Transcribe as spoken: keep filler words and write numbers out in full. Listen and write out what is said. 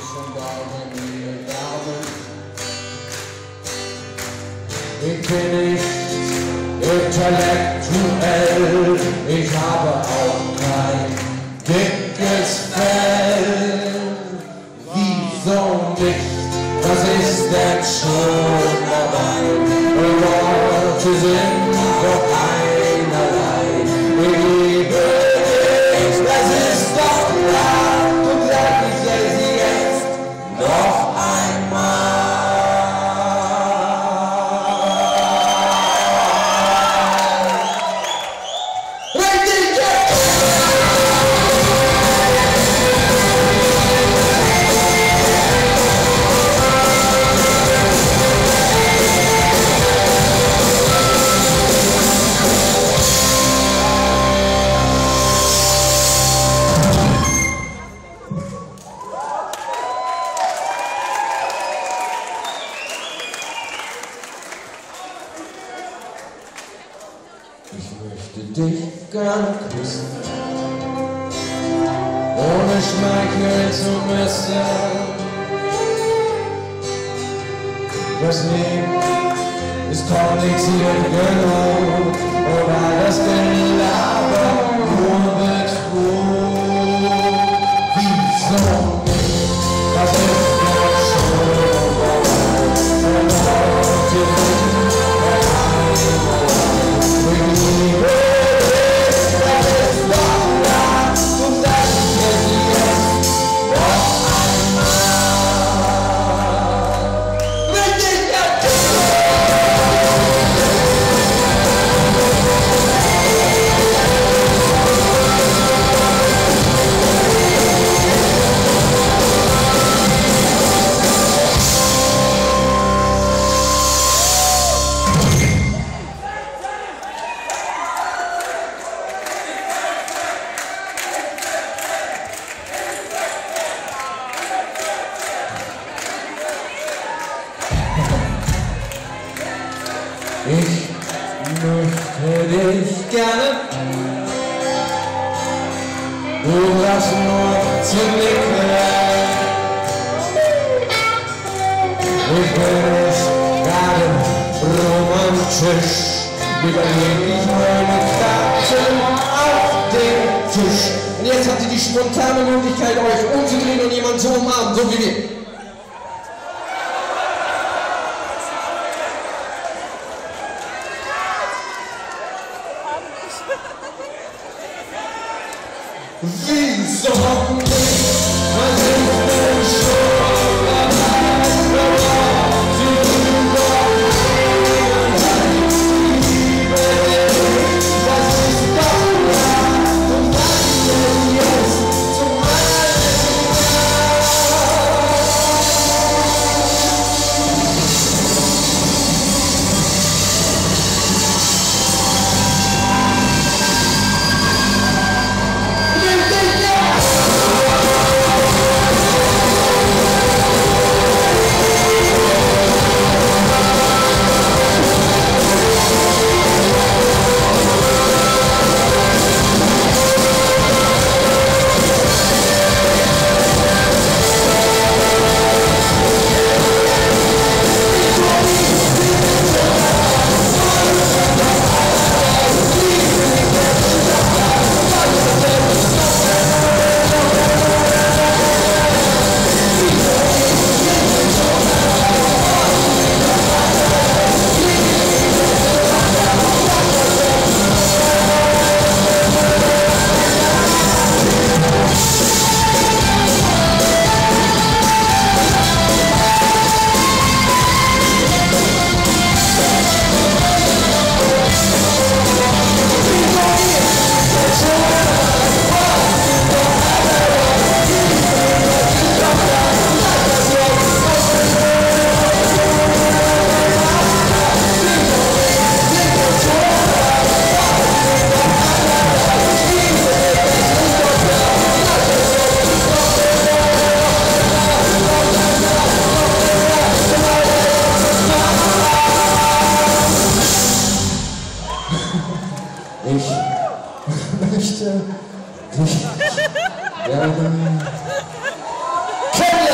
schon deine Nähe Damen. Ich bin nicht intellektuell, ich habe auch kein dickes Fell. Wieso nicht? Was ist denn schon dabei? Die Worte sind doch einerlei. Ich liebe dich, das ist doch klar. Und sag ich sie jetzt noch einmal. Ich möchte dich gerne küssen, ohne schmeicheln zu müssen. Das Leben ist kompliziert genug, und all das Gelaber nur Betrug. Wieso nicht? Das ist doch schon vorbei. Und heute sind wir einmal. Ich liebe dich, das ist doch klar, und das ist jetzt noch einmal. Richtig, ja! Ich möchte dich gerne, du hast nur ziemlich klein. Ich bin nicht gerade romantisch, lieber leg ich meine Karten auf den Tisch. Und jetzt habt ihr die spontane Möglichkeit, euch umzudrehen und jemanden zu umarmen, so wie wir. Wieso nicht? Was ist denn schon dabei? Sie sind doch einerlei. Liebe dich, das ist doch klar. Und was ist jetzt zum Ich möchte dich gerne